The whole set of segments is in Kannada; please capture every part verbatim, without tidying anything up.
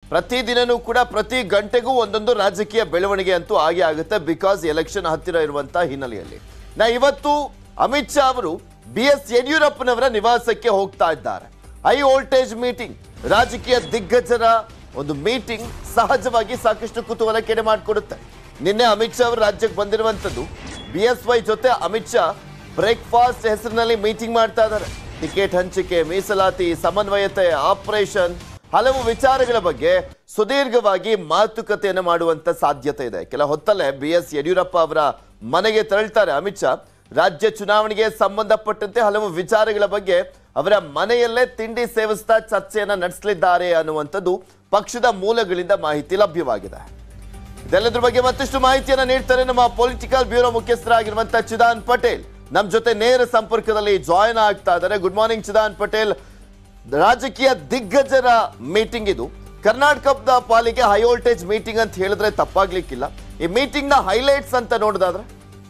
ಪ್ರತಿದಿನನೂ ಕೂಡ ಪ್ರತಿ ಗಂಟೆಗೂ ಒಂದೊಂದು ರಾಜಕೀಯ ಬೆಳವಣಿಗೆ ಅಂತೂ ಆಗೇ ಆಗುತ್ತೆ ಬಿಕಾಸ್ ಎಲೆಕ್ಷನ್ ಹತ್ತಿರ ಇರುವಂತ ಹಿನ್ನೆಲೆಯಲ್ಲಿ. ನಾ ಇವತ್ತು ಅಮಿತ್ ಶಾ ಅವರು ಬಿ ಎಸ್ ಯಡಿಯೂರಪ್ಪನವರ ನಿವಾಸಕ್ಕೆ ಹೋಗ್ತಾ ಇದ್ದಾರೆ. ಹೈ ವೋಲ್ಟೇಜ್ ಮೀಟಿಂಗ್, ರಾಜಕೀಯ ದಿಗ್ಗಜರ ಒಂದು ಮೀಟಿಂಗ್ ಸಹಜವಾಗಿ ಸಾಕಷ್ಟು ಕುತೂಹಲ ಕೆಡೆ ಮಾಡಿಕೊಡುತ್ತೆ. ನಿನ್ನೆ ಅಮಿತ್ ಶಾ ಅವರು ರಾಜ್ಯಕ್ಕೆ ಬಂದಿರುವಂತದ್ದು. ಬಿ ಎಸ್ ವೈ ಜೊತೆ ಅಮಿತ್ ಶಾ ಬ್ರೇಕ್ಫಾಸ್ಟ್ ಹೆಸರಿನಲ್ಲಿ ಮೀಟಿಂಗ್ ಮಾಡ್ತಾ ಇದ್ದಾರೆ. ಟಿಕೆಟ್ ಹಂಚಿಕೆ, ಮೀಸಲಾತಿ, ಸಮನ್ವಯತೆ, ಆಪರೇಷನ್, ಹಲವು ವಿಚಾರಗಳ ಬಗ್ಗೆ ಸುದೀರ್ಘವಾಗಿ ಮಾತುಕತೆಯನ್ನು ಮಾಡುವಂತ ಸಾಧ್ಯತೆ ಇದೆ. ಕೆಲ ಹೊತ್ತಲ್ಲೇ ಬಿ ಎಸ್ ಯಡಿಯೂರಪ್ಪ ಅವರ ಮನೆಗೆ ತೆರಳುತ್ತಾರೆ ಅಮಿತ್ ಶಾ. ರಾಜ್ಯ ಚುನಾವಣೆಗೆ ಸಂಬಂಧಪಟ್ಟಂತೆ ಹಲವು ವಿಚಾರಗಳ ಬಗ್ಗೆ ಅವರ ಮನೆಯಲ್ಲೇ ತಿಂಡಿ ಸೇವಿಸ್ತಾ ಚರ್ಚೆಯನ್ನ ನಡೆಸಲಿದ್ದಾರೆ ಅನ್ನುವಂಥದ್ದು ಪಕ್ಷದ ಮೂಲಗಳಿಂದ ಮಾಹಿತಿ ಲಭ್ಯವಾಗಿದೆ. ಇದೆಲ್ಲದ್ರ ಬಗ್ಗೆ ಮತ್ತಷ್ಟು ಮಾಹಿತಿಯನ್ನ ನೀಡ್ತಾರೆ ನಮ್ಮ ಪೊಲಿಟಿಕಲ್ ಬ್ಯೂರೋ ಮುಖ್ಯಸ್ಥರಾಗಿರುವಂತಹ ಚಿದಾನ್ ಪಟೇಲ್ ನಮ್ಮ ಜೊತೆ ನೇರ ಸಂಪರ್ಕದಲ್ಲಿ ಜಾಯಿನ್ ಆಗ್ತಾ ಇದ್ದಾರೆ. Good morning Chidan Patel. ರಾಜಕೀಯ ದಿಗ್ಗಜರ ಮೀಟಿಂಗ್ ಇದು. ಕರ್ನಾಟಕದ ಪಾಲಿಗೆ ಹೈ ವೋಲ್ಟೇಜ್ ಮೀಟಿಂಗ್ ಅಂತ ಹೇಳಿದ್ರೆ ತಪ್ಪಾಗ್ಲಿಕ್ಕಿಲ್ಲ. ಈ ಮೀಟಿಂಗ್ ನ ಹೈಲೈಟ್ಸ್ ಅಂತ ನೋಡೋದಾದ್ರೆ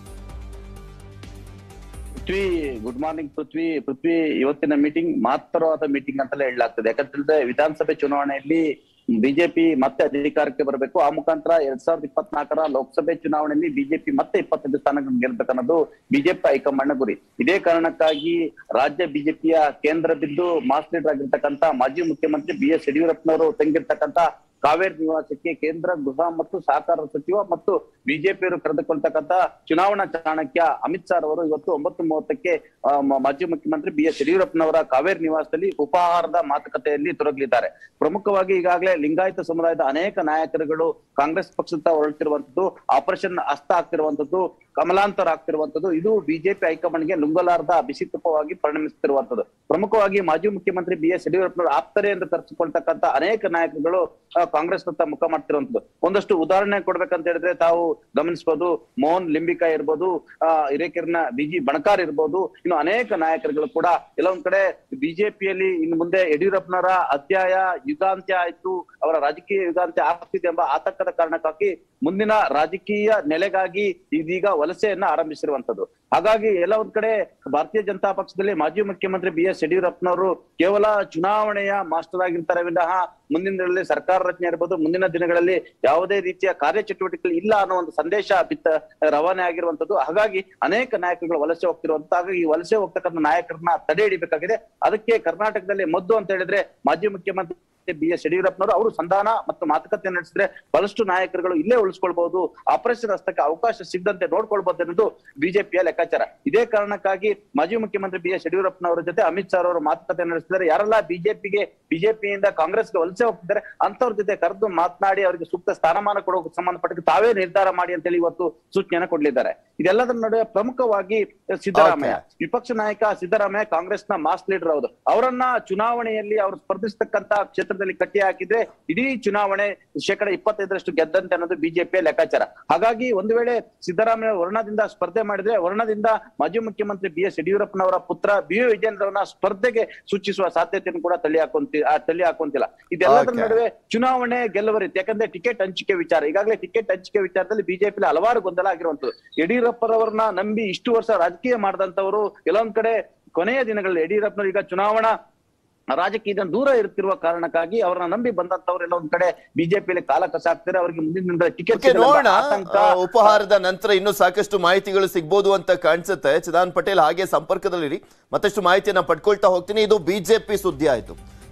ಪೃಥ್ವಿ, ಗುಡ್ ಮಾರ್ನಿಂಗ್ ಪೃಥ್ವಿ. ಪೃಥ್ವಿ, ಇವತ್ತಿನ ಮೀಟಿಂಗ್ ಮಹತ್ತರವಾದ ಮೀಟಿಂಗ್ ಅಂತಲೇ ಹೇಳಲಾಗ್ತದೆ. ಯಾಕಂತಂದ್ರೆ ವಿಧಾನಸಭೆ ಚುನಾವಣೆಯಲ್ಲಿ ಬಿಜೆಪಿ ಮತ್ತೆ ಅಧಿಕಾರಕ್ಕೆ ಬರಬೇಕು. ಆ ಮುಖಾಂತರ ಎರಡ್ ಸಾವಿರದ ಇಪ್ಪತ್ನಾಲ್ಕರ ಲೋಕಸಭೆ ಚುನಾವಣೆಯಲ್ಲಿ ಬಿಜೆಪಿ ಮತ್ತೆ ಇಪ್ಪತ್ತೈದು ಸ್ಥಾನಗಳನ್ನು ಗೆಲ್ಬೇಕನ್ನೋದು ಬಿಜೆಪಿ ಹೈಕಮಾಂಡ್ ಗುರಿ. ಇದೇ ಕಾರಣಕ್ಕಾಗಿ ರಾಜ್ಯ ಬಿಜೆಪಿಯ ಕೇಂದ್ರ ಬಿದ್ದು ಮಾಸ್ ಲೀಡರ್ ಆಗಿರ್ತಕ್ಕಂಥ ಮಾಜಿ ಮುಖ್ಯಮಂತ್ರಿ ಬಿ ಎಸ್ ಯಡಿಯೂರಪ್ಪನವರು ತಂಗಿರ್ತಕ್ಕಂಥ ಕಾವೇರಿ ನಿವಾಸಕ್ಕೆ ಕೇಂದ್ರ ಗೃಹ ಮತ್ತು ಸಹಕಾರ ಸಚಿವ ಮತ್ತು ಬಿಜೆಪಿಯವರು ಕರೆದುಕೊಳ್ತಕ್ಕಂಥ ಚುನಾವಣಾ ಚಾಣಕ್ಯ ಅಮಿತ್ ಶಾ ಅವರು ಇವತ್ತು ಒಂಬತ್ತು ಮೂವತ್ತಕ್ಕೆ ಮಾಜಿ ಮುಖ್ಯಮಂತ್ರಿ ಬಿ ಎಸ್ ಯಡಿಯೂರಪ್ಪನವರ ಕಾವೇರಿ ನಿವಾಸದಲ್ಲಿ ಉಪಹಾರದ ಮಾತುಕತೆಯಲ್ಲಿ ತೊಡಗಲಿದ್ದಾರೆ. ಪ್ರಮುಖವಾಗಿ ಈಗಾಗಲೇ ಲಿಂಗಾಯತ ಸಮುದಾಯದ ಅನೇಕ ನಾಯಕರುಗಳು ಕಾಂಗ್ರೆಸ್ ಪಕ್ಷದ ಹೊರಟಿರುವಂತದ್ದು, ಆಪರೇಷನ್ ಹಸ್ತ ಆಗ್ತಿರುವಂತದ್ದು, ಕಮಲಾಂತರ ಆಗ್ತಿರುವಂತದ್ದು, ಇದು ಬಿಜೆಪಿ ಹೈಕಮಾಂಡ್ಗೆ ನುಂಗಲಾರದ ಬಿಸಿ ತುಪ್ಪವಾಗಿ ಪರಿಣಮಿಸುತ್ತಿರುವಂತದ್ದು. ಪ್ರಮುಖವಾಗಿ ಮಾಜಿ ಮುಖ್ಯಮಂತ್ರಿ ಬಿ ಎಸ್ ಯಡಿಯೂರಪ್ಪನವರು ಆಪ್ತರೆ ಎಂದು ಕರೆಸಿಕೊಳ್ತಕ್ಕಂಥ ಅನೇಕ ನಾಯಕರುಗಳು ಕಾಂಗ್ರೆಸ್ ನತ್ತ ಮುಖ ಮಾಡ್ತಿರುವಂತದ್ದು. ಒಂದಷ್ಟು ಉದಾಹರಣೆ ಕೊಡ್ಬೇಕಂತ ಹೇಳಿದ್ರೆ ತಾವು ಗಮನಿಸಬಹುದು. ಮೋಹನ್ ಲಿಂಬಿಕಾ ಇರ್ಬೋದು, ಆ ಹಿರೇಕೆರನ ಬಿಜಿ ಬಣಕಾರ್ ಇರ್ಬೋದು, ಇನ್ನು ಅನೇಕ ನಾಯಕರುಗಳು ಕೂಡ ಎಲ್ಲೊಂದ್ ಕಡೆ ಬಿಜೆಪಿಯಲ್ಲಿ ಇನ್ನು ಮುಂದೆ ಯಡಿಯೂರಪ್ಪನವರ ಅಧ್ಯಾಯ ಯುಗಾಂತ್ಯ ಆಯ್ತು, ಅವರ ರಾಜಕೀಯ ಯುಗಾಂತ್ಯ ಆಗ್ತಿದೆ ಎಂಬ ಆತಂಕದ ಕಾರಣಕ್ಕಾಗಿ ಮುಂದಿನ ರಾಜಕೀಯ ನೆಲೆಗಾಗಿ ಇದೀಗ ವಲಸೆಯನ್ನ ಆರಂಭಿಸಿರುವಂತದ್ದು. ಹಾಗಾಗಿ ಎಲ್ಲ ಒಂದ್ ಕಡೆ ಭಾರತೀಯ ಜನತಾ ಪಕ್ಷದಲ್ಲಿ ಮಾಜಿ ಮುಖ್ಯಮಂತ್ರಿ ಬಿ ಎಸ್ ಯಡಿಯೂರಪ್ಪನವರು ಕೇವಲ ಚುನಾವಣೆಯ ಮಾಸ್ಟರ್ ಆಗಿರ್ತಾರೆ ವಿನಃ ಮುಂದಿನ ದಿನಗಳಲ್ಲಿ ಸರ್ಕಾರ ರಚನೆ ಇರ್ಬೋದು, ಮುಂದಿನ ದಿನಗಳಲ್ಲಿ ಯಾವುದೇ ರೀತಿಯ ಕಾರ್ಯಚಟುವಟಿಕೆ ಇಲ್ಲ ಅನ್ನೋ ಒಂದು ಸಂದೇಶ ಬಿತ್ತ ರವಾನೆ ಆಗಿರುವಂತದ್ದು. ಹಾಗಾಗಿ ಅನೇಕ ನಾಯಕರುಗಳು ವಲಸೆ ಹೋಗ್ತಿರುವಂತ ಹಾಗಾಗಿ ಈ ವಲಸೆ ಹೋಗ್ತಕ್ಕಂಥ ನಾಯಕರನ್ನ ತಡೆ ಹಿಡಿಬೇಕಾಗಿದೆ. ಅದಕ್ಕೆ ಕರ್ನಾಟಕದಲ್ಲಿ ಮದ್ದು ಅಂತ ಹೇಳಿದ್ರೆ ಮಾಜಿ ಮುಖ್ಯಮಂತ್ರಿ ಬಿ ಎಸ್ ಯಡಿಯೂರಪ್ಪನವರು ಅವರು ಸಂಧಾನ ಮತ್ತು ಮಾತುಕತೆ ನಡೆಸಿದ್ರೆ ಬಹಳಷ್ಟು ನಾಯಕರುಗಳು ಇಲ್ಲೇ ಉಳಿಸ್ಕೊಳ್ಬಹುದು, ಆಪರೇಷನ್ ಹಸ್ತಕ್ಕೆ ಅವಕಾಶ ಸಿಗದಂತೆ ನೋಡ್ಕೊಳ್ಬಹುದು ಅನ್ನೋದು ಬಿಜೆಪಿಯ ಲೆಕ್ಕಾಚಾರ. ಇದೇ ಕಾರಣಕ್ಕಾಗಿ ಮಾಜಿ ಮುಖ್ಯಮಂತ್ರಿ ಬಿ ಎಸ್ ಯಡಿಯೂರಪ್ಪನವರ ಜೊತೆ ಅಮಿತ್ ಶಾ ಅವರು ಮಾತುಕತೆ ನಡೆಸಿದ್ದಾರೆ. ಯಾರೆಲ್ಲ ಬಿಜೆಪಿಗೆ ಬಿಜೆಪಿಯಿಂದ ಕಾಂಗ್ರೆಸ್ಗೆ ವಲಸೆ ಹೋಗ್ತಿದ್ದಾರೆ ಅಂತವ್ರ ಜೊತೆ ಕರೆದು ಮಾತನಾಡಿ ಅವರಿಗೆ ಸೂಕ್ತ ಸ್ಥಾನಮಾನ ಕೊಡೋಕೆ ಸಂಬಂಧಪಟ್ಟ ತಾವೇ ನಿರ್ಧಾರ ಮಾಡಿ ಅಂತ ಹೇಳಿ ಇವತ್ತು ಸೂಚನೆಯನ್ನು ಕೊಡಲಿದ್ದಾರೆ. ಇದೆಲ್ಲದರ ನಡುವೆ ಪ್ರಮುಖವಾಗಿ ಸಿದ್ದರಾಮಯ್ಯ, ವಿಪಕ್ಷ ನಾಯಕ ಸಿದ್ದರಾಮಯ್ಯ ಕಾಂಗ್ರೆಸ್ನ ಮಾಸ್ ಲೀಡರ್ ಹೌದು, ಅವರನ್ನ ಚುನಾವಣೆಯಲ್ಲಿ ಅವರು ಸ್ಪರ್ಧಿಸತಕ್ಕಂತ ಕ್ಷೇತ್ರದಲ್ಲಿ ಕಟ್ಟಿ ಹಾಕಿದ್ರೆ ಇಡೀ ಚುನಾವಣೆ ಶೇಕಡ ಇಪ್ಪತ್ತೈದರಷ್ಟು ಗೆದ್ದಂತೆ ಅನ್ನೋದು ಬಿಜೆಪಿಯ ಲೆಕ್ಕಾಚಾರ. ಹಾಗಾಗಿ ಒಂದು ವೇಳೆ ಸಿದ್ದರಾಮಯ್ಯ ವರ್ಣದಿಂದ ಸ್ಪರ್ಧೆ ಮಾಡಿದ್ರೆ ವರ್ಣದಿಂದ ಮಾಜಿ ಮುಖ್ಯಮಂತ್ರಿ ಬಿ ಎಸ್ ಯಡಿಯೂರಪ್ಪನವರ ಪುತ್ರ ಬಿ ವಿ ವಿಜೇಂದ್ರವನ್ನ ಸ್ಪರ್ಧೆಗೆ ಸೂಚಿಸುವ ಸಾಧ್ಯತೆಯನ್ನು ಕೂಡ ತಳ್ಳಿ ಹಾಕೊಂತಿ ತಳ್ಳಿ ಹಾಕೊಂತಿಲ್ಲ. ಇದೆಲ್ಲದರ ನಡುವೆ ಚುನಾವಣೆ ಗೆಲ್ಲುವ ರೀತಿ, ಯಾಕಂದ್ರೆ ಟಿಕೆಟ್ ಹಂಚಿಕೆ ವಿಚಾರ, ಈಗಾಗಲೇ ಟಿಕೆಟ್ ಹಂಚಿಕೆ ವಿಚಾರದಲ್ಲಿ ಬಿಜೆಪಿ ಹಲವಾರು ಗೊಂದಲ ಆಗಿರುವಂತದ್ದು. ಯಡಿಯೂರಪ್ಪರವರನ್ನ ನಂಬಿ ಇಷ್ಟು ವರ್ಷ ರಾಜಕೀಯ ಮಾಡಿದಂತವರು ಎಲ್ಲೊಂದ್ ಕಡೆ ಕೊನೆಯ ದಿನಗಳಲ್ಲಿ ಯಡಿಯೂರಪ್ಪನವರು ಈಗ ಚುನಾವಣಾ ರಾಜಕೀಯದ ದೂರ ಇರುತ್ತಿರುವ ಕಾರಣಕ್ಕಾಗಿ ಅವರನ್ನ ನಂಬಿ ಬಂದಂತವರೆಲ್ಲ ಒಂದ್ ಕಡೆ ಬಿಜೆಪಿಯಲ್ಲಿ ಕಾಲ ಕಸಾಕ್ತಾರೆ. ಅವರಿಗೆ ಮುಂದಿನ ಟಿಕೆಟ್ ನೋಡೋಣ. ಉಪಹಾರದ ನಂತರ ಇನ್ನೂ ಸಾಕಷ್ಟು ಮಾಹಿತಿಗಳು ಸಿಗ್ಬೋದು ಅಂತ ಕಾಣಿಸುತ್ತೆ. ಚಿದಾನ್ ಪಟೇಲ್ ಹಾಗೆ ಸಂಪರ್ಕದಲ್ಲಿರಿ, ಮತ್ತಷ್ಟು ಮಾಹಿತಿಯನ್ನ ಪಡ್ಕೊಳ್ತಾ ಹೋಗ್ತೀನಿ. ಇದು ಬಿಜೆಪಿ ಸುದ್ದಿ ಆಯ್ತು.